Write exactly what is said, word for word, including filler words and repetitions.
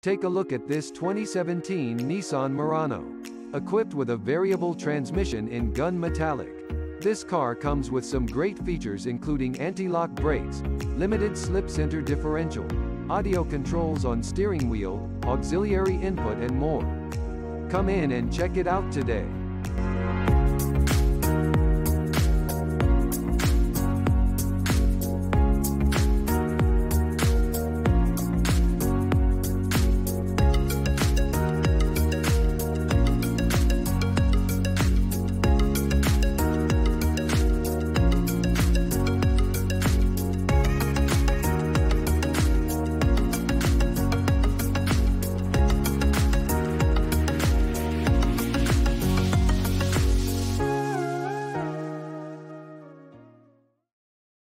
Take a look at this twenty seventeen Nissan Murano. Equipped with a variable transmission in gun metallic. This car comes with some great features including anti-lock brakes, limited slip center differential, audio controls on steering wheel, auxiliary input and more. Come in and check it out today.